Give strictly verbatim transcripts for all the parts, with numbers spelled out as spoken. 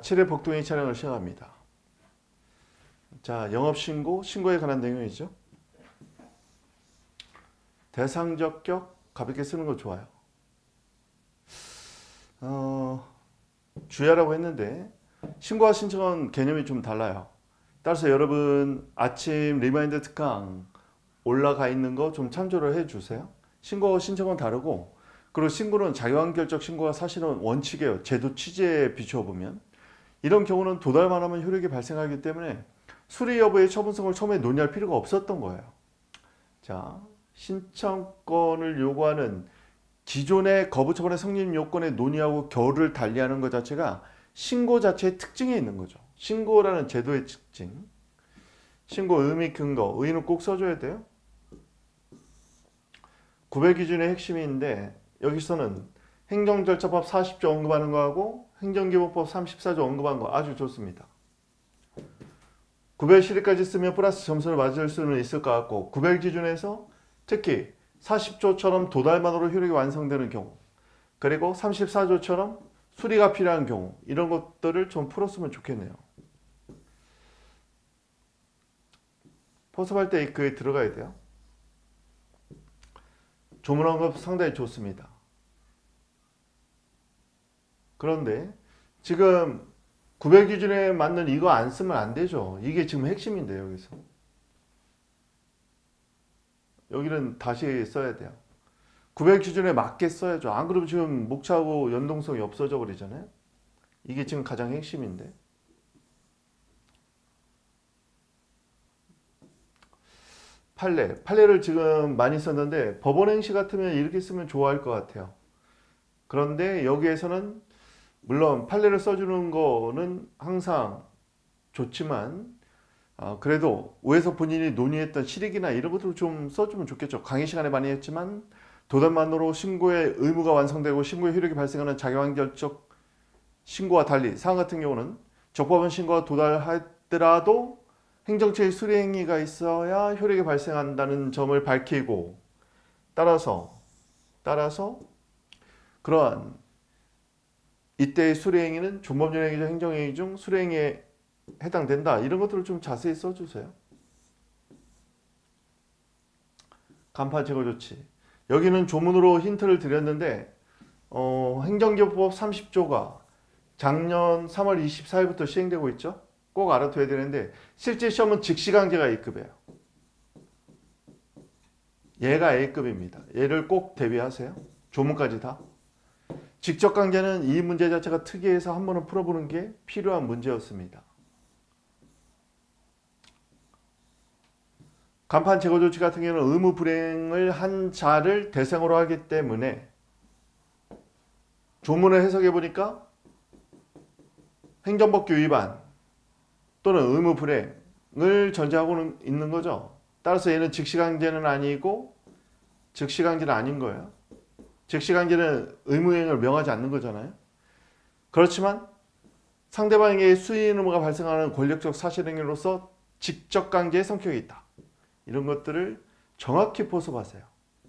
칠 회 복동이 촬영을 시작합니다. 자, 영업신고, 신고에 관한 내용이죠. 대상적 격 가볍게 쓰는 거 좋아요. 어, 주의하라고 했는데 신고와 신청은 개념이 좀 달라요. 따라서 여러분 아침 리마인드 특강 올라가 있는 거 좀 참조를 해주세요. 신고와 신청은 다르고, 그리고 신고는 자기완결적 신고가 사실은 원칙이에요. 제도 취지에 비추어보면. 이런 경우는 도달만 하면 효력이 발생하기 때문에 수리 여부의 처분성을 처음에 논의할 필요가 없었던 거예요. 자, 신청권을 요구하는 기존의 거부처분의 성립 요건에 논의하고 결을 달리하는 것 자체가 신고 자체의 특징이 있는 거죠. 신고라는 제도의 특징. 신고 의미 근거, 의의는 꼭 써줘야 돼요. 구별 기준의 핵심인데 여기서는 행정절차법 사십 조 언급하는 거하고 행정기본법 삼십사 조 언급하는 거 아주 좋습니다. 구별 시리까지 쓰면 플러스 점수를 맞을 수는 있을 것 같고, 구별 기준에서 특히 사십 조처럼 도달만으로 효력이 완성되는 경우, 그리고 삼십사 조처럼 수리가 필요한 경우, 이런 것들을 좀 풀었으면 좋겠네요. 포섭할 때 그에 들어가야 돼요. 조문 언급 상당히 좋습니다. 그런데 지금 구별 기준에 맞는 이거 안 쓰면 안 되죠. 이게 지금 핵심인데 여기서. 여기는 다시 써야 돼요. 구별 기준에 맞게 써야죠. 안 그러면 지금 목차하고 연동성이 없어져 버리잖아요. 이게 지금 가장 핵심인데. 판례. 판례를 지금 많이 썼는데 법원 행시 같으면 이렇게 쓰면 좋아할 것 같아요. 그런데 여기에서는 물론 판례를 써주는 거는 항상 좋지만 어, 그래도 위에서 본인이 논의했던 실익이나 이런 것들을 좀 써주면 좋겠죠. 강의 시간에 많이 했지만 도달만으로 신고의 의무가 완성되고 신고의 효력이 발생하는 자기완결적 신고와 달리 사항 같은 경우는 적법한 신고가 도달하더라도 행정처의 수리 행위가 있어야 효력이 발생한다는 점을 밝히고, 따라서 따라서 그러한 이때의 수리 행위는 준법률 행위 중 행정 행위 중 수리 행위에 해당된다. 이런 것들을 좀 자세히 써주세요. 간판 제거 조치. 여기는 조문으로 힌트를 드렸는데 어, 행정기본법 삼십 조가 작년 삼월 이십사일부터 시행되고 있죠. 꼭 알아둬야 되는데 실제 시험은 직시강제가 A급이에요. 얘가 A급입니다. 얘를 꼭 대비하세요. 조문까지 다. 직접강제는 이 문제 자체가 특이해서 한 번은 풀어보는 게 필요한 문제였습니다. 간판 제거 조치 같은 경우는 의무 불이행을 한 자를 대상으로 하기 때문에 조문을 해석해 보니까 행정법규 위반 또는 의무 불이행을 전제하고는 있는 거죠. 따라서 얘는 직시강제는 아니고 즉시강제는 아닌 거예요. 즉시강제는 의무행을 명하지 않는 거잖아요. 그렇지만 상대방에게 수인 의무가 발생하는 권력적 사실행위로서 직접강제의 성격이 있다. 이런 것들을 정확히 포섭하세요.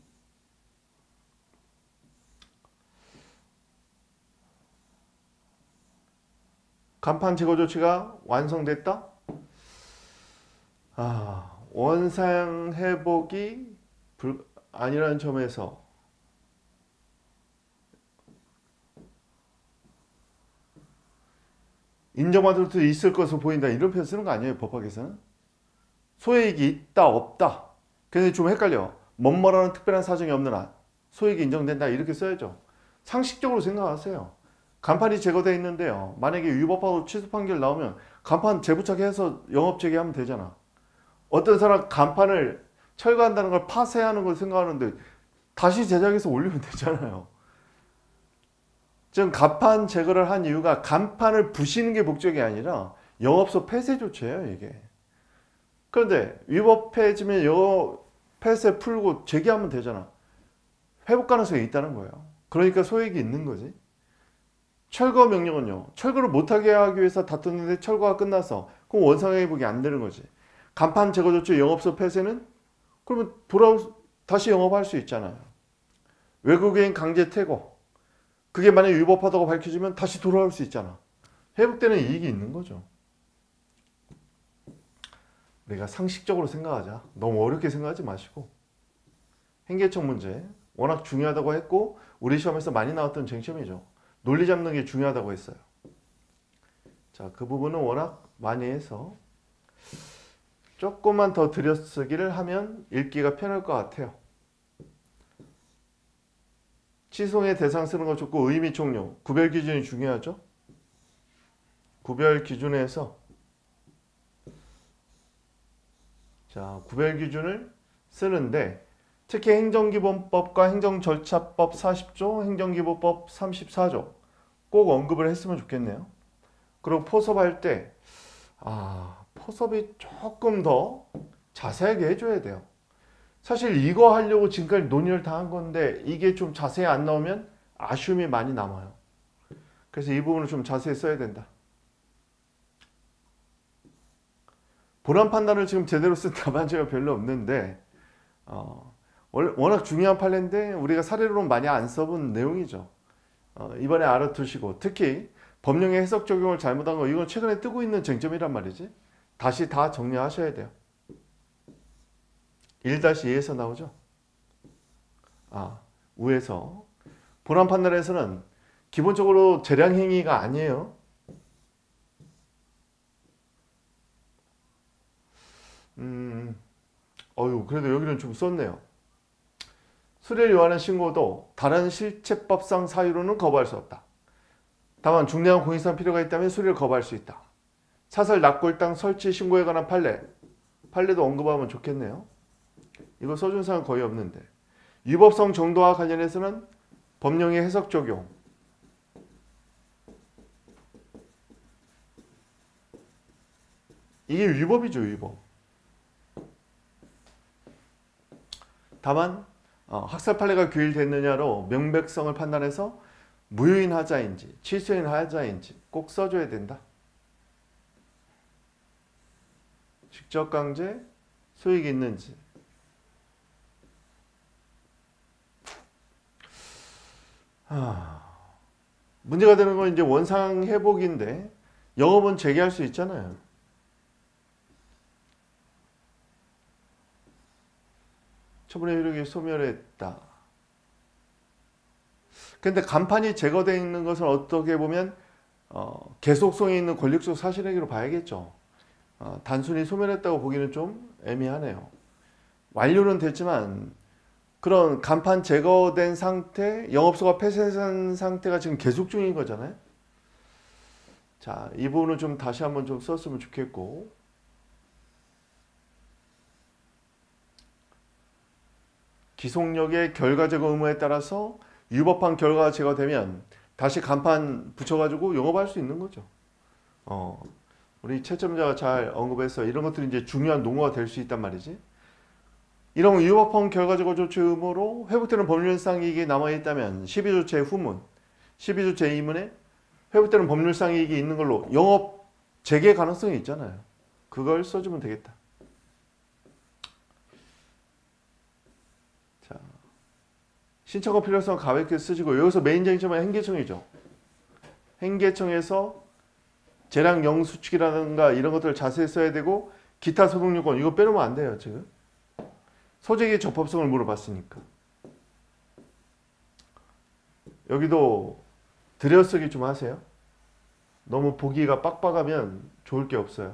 간판 제거 조치가 완성됐다? 아, 원상 회복이 불, 아니라는 점에서 인정받을 수 있을 것으로 보인다. 이런 표현 쓰는 거 아니에요. 법학에서는. 소액이 있다 없다. 근데 좀 헷갈려. 뭐뭐라는 특별한 사정이 없는 한 소액이 인정된다. 이렇게 써야죠. 상식적으로 생각하세요. 간판이 제거되어 있는데요. 만약에 위법하고 취소 판결 나오면 간판 재부착해서 영업 재개하면 되잖아. 어떤 사람 간판을 철거한다는 걸 파쇄하는 걸 생각하는데 다시 제작해서 올리면 되잖아요. 지금 간판 제거를 한 이유가 간판을 부시는 게 목적이 아니라 영업소 폐쇄 조치예요, 이게. 그런데 위법해지면 영업 폐쇄 풀고 재개하면 되잖아. 회복 가능성이 있다는 거예요. 그러니까 소액이 있는 거지. 철거 명령은요. 철거를 못하게 하기 위해서 다퉜는데 철거가 끝나서 그럼 원상회복이 안 되는 거지. 간판 제거 조치 영업소 폐쇄는 그러면 돌아올 다시 영업할 수 있잖아요. 외국인 강제 퇴거. 그게 만약에 위법하다고 밝혀지면 다시 돌아올 수 있잖아. 회복되는 이익이 있는 거죠. 우리가 상식적으로 생각하자. 너무 어렵게 생각하지 마시고. 행계청 문제 워낙 중요하다고 했고 우리 시험에서 많이 나왔던 쟁점이죠. 논리 잡는 게 중요하다고 했어요. 자, 그 부분은 워낙 많이 해서 조금만 더 들여쓰기를 하면 읽기가 편할 것 같아요. 치송의 대상 쓰는 거 좋고 의미 총료, 구별 기준이 중요하죠. 구별 기준에서 자, 구별 기준을 쓰는데 특히 행정기본법과 행정절차법 사십 조, 행정기본법 삼십사 조 꼭 언급을 했으면 좋겠네요. 그리고 포섭할 때 아, 포섭이 조금 더 자세하게 해줘야 돼요. 사실 이거 하려고 지금까지 논의를 다 한 건데 이게 좀 자세히 안 나오면 아쉬움이 많이 남아요. 그래서 이 부분을 좀 자세히 써야 된다. 본안 판단을 지금 제대로 쓴 답안지가 별로 없는데 어, 워낙 중요한 판례인데 우리가 사례로는 많이 안 써본 내용이죠. 어, 이번에 알아두시고 특히 법령의 해석 적용을 잘못한 거 이건 최근에 뜨고 있는 쟁점이란 말이지. 다시 다 정리하셔야 돼요. 일 다시 이에서 나오죠. 아, 우에서 본안 판단에서는 기본적으로 재량행위가 아니에요. 음, 어유 그래도 여기는 좀 썼네요. 수리를 요하는 신고도 다른 실체법상 사유로는 거부할 수 없다. 다만 중대한 공익상 필요가 있다면 수리를 거부할 수 있다. 사설 납골당 설치 신고에 관한 판례. 판례도 언급하면 좋겠네요. 이거 써준 사람 거의 없는데. 위법성 정도와 관련해서는 법령의 해석 적용. 이게 위법이죠, 위법. 다만 어, 학살 판례가 규율됐느냐로 명백성을 판단해서 무효인 하자인지 취소인 하자인지 꼭 써줘야 된다. 직접 강제 소익이 있는지. 하... 문제가 되는 건 이제 원상 회복인데 영업은 재개할 수 있잖아요. 처분의 효력이 소멸했다. 근데 간판이 제거되어 있는 것은 어떻게 보면 어, 계속성이 있는 권력적 사실행위로 봐야겠죠. 어, 단순히 소멸했다고 보기는 좀 애매하네요. 완료는 됐지만 그런 간판 제거된 상태, 영업소가 폐쇄한 상태가 지금 계속 중인 거잖아요. 자, 이 부분은 좀 다시 한번 좀 썼으면 좋겠고. 기속력의 결과 제거 의무에 따라서 위법한 결과가 제거되면 다시 간판 붙여가지고 영업할 수 있는 거죠. 어, 우리 채점자가 잘 언급해서 이런 것들이 이제 중요한 농어가 될 수 있단 말이지. 이런 위법한 결과 제거 조치 의무로 회복되는 법률상 이익이 남아있다면 십이 조 제후문, 십이 조 제이문에 회복되는 법률상 이익이 있는 걸로 영업 재개 가능성이 있잖아요. 그걸 써주면 되겠다. 신청과 필요성 가볍게 쓰시고 여기서 메인 쟁점은 행계청이죠. 행계청에서 재량 영수축이라든가 이런 것들을 자세히 써야 되고 기타 소득요건 이거 빼놓으면 안 돼요. 지금 소재기의 적법성을 물어봤으니까. 여기도 들여쓰기 좀 하세요. 너무 보기가 빡빡하면 좋을 게 없어요.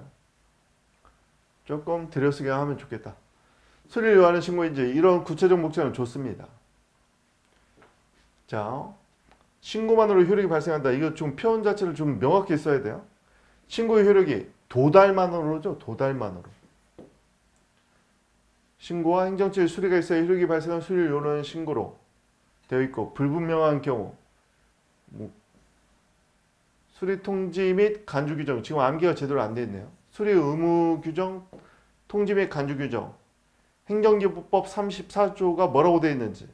조금 들여쓰기 하면 좋겠다. 수리를 요하는 신고인지 이런 구체적 목적은 좋습니다. 자, 신고만으로 효력이 발생한다. 이거 좀 표현 자체를 좀 명확히 써야 돼요. 신고의 효력이 도달만으로죠. 도달만으로. 신고와 행정처의 수리가 있어야 효력이 발생한 수리를 요하는 신고로 되어 있고 불분명한 경우 뭐, 수리 통지 및 간주 규정. 지금 암기가 제대로 안 돼 있네요. 수리 의무 규정, 통지 및 간주 규정. 행정기본법 삼십사 조가 뭐라고 되어 있는지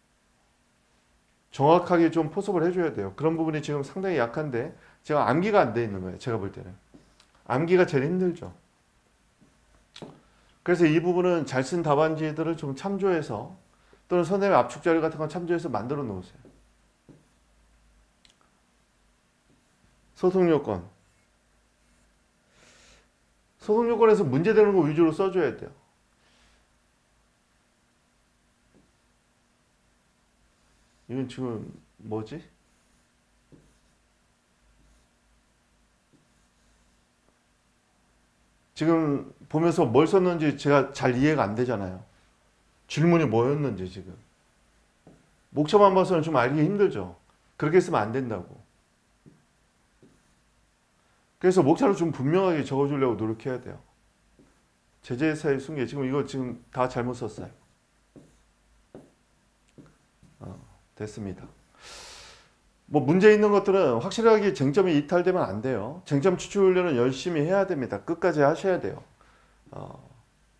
정확하게 좀 포섭을 해줘야 돼요. 그런 부분이 지금 상당히 약한데 제가 암기가 안 돼 있는 거예요. 제가 볼 때는. 암기가 제일 힘들죠. 그래서 이 부분은 잘 쓴 답안지들을 좀 참조해서 또는 선생님 압축 자료 같은 건 참조해서 만들어 놓으세요. 소송요건. 소송 요건에서 문제되는 거 위주로 써줘야 돼요. 이건 지금 뭐지? 지금 보면서 뭘 썼는지 제가 잘 이해가 안 되잖아요. 질문이 뭐였는지 지금. 목차만 봐서는 좀 알기 힘들죠. 그렇게 쓰면 안 된다고. 그래서 목차를 좀 분명하게 적어주려고 노력해야 돼요. 제재사유 승계. 지금 이거 지금 다 잘못 썼어요. 어, 됐습니다. 뭐 문제 있는 것들은 확실하게 쟁점이 이탈되면 안 돼요. 쟁점 추출 훈련은 열심히 해야 됩니다. 끝까지 하셔야 돼요. 어.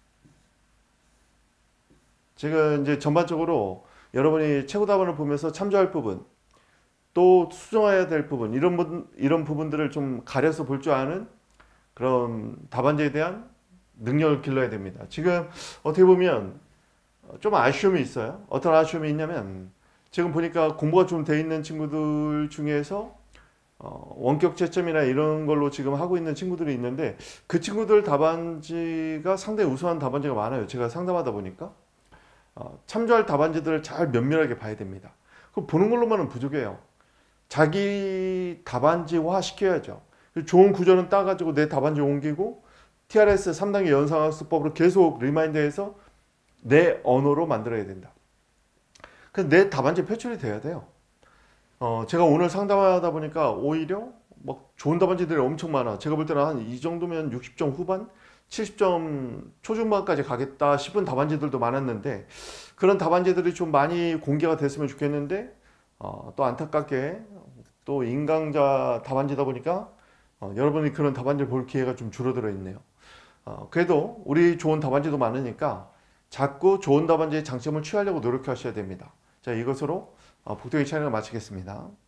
지금 이제 전반적으로 여러분이 최고 답안을 보면서 참조할 부분, 또 수정해야 될 부분, 이런 부, 이런 부분들을 좀 가려서 볼 줄 아는 그런 답안지에 대한 능력을 길러야 됩니다. 지금 어떻게 보면 좀 아쉬움이 있어요. 어떤 아쉬움이 있냐면 지금 보니까 공부가 좀 돼 있는 친구들 중에서 어, 원격 채점이나 이런 걸로 지금 하고 있는 친구들이 있는데 그 친구들 답안지가 상당히 우수한 답안지가 많아요. 제가 상담하다 보니까 어, 참조할 답안지들을 잘 면밀하게 봐야 됩니다. 그 보는 걸로만은 부족해요. 자기 답안지화 시켜야죠. 좋은 구조는 따가지고 내 답안지 옮기고 티알에스 삼 단계 연상학습법으로 계속 리마인드해서 내 언어로 만들어야 된다. 그래서 내 답안지 표출이 돼야 돼요. 어, 제가 오늘 상담하다 보니까 오히려 막 좋은 답안지들이 엄청 많아. 제가 볼 때는 한 이 정도면 육십 점 후반, 칠십 점 초중반까지 가겠다 싶은 답안지들도 많았는데 그런 답안지들이 좀 많이 공개가 됐으면 좋겠는데 어, 또 안타깝게 또 인강자 답안지다 보니까 어, 여러분이 그런 답안지를 볼 기회가 좀 줄어들어 있네요. 어, 그래도 우리 좋은 답안지도 많으니까 자꾸 좋은 답안지의 장점을 취하려고 노력하셔야 됩니다. 자, 이것으로 어, 복동의 차례를 마치겠습니다.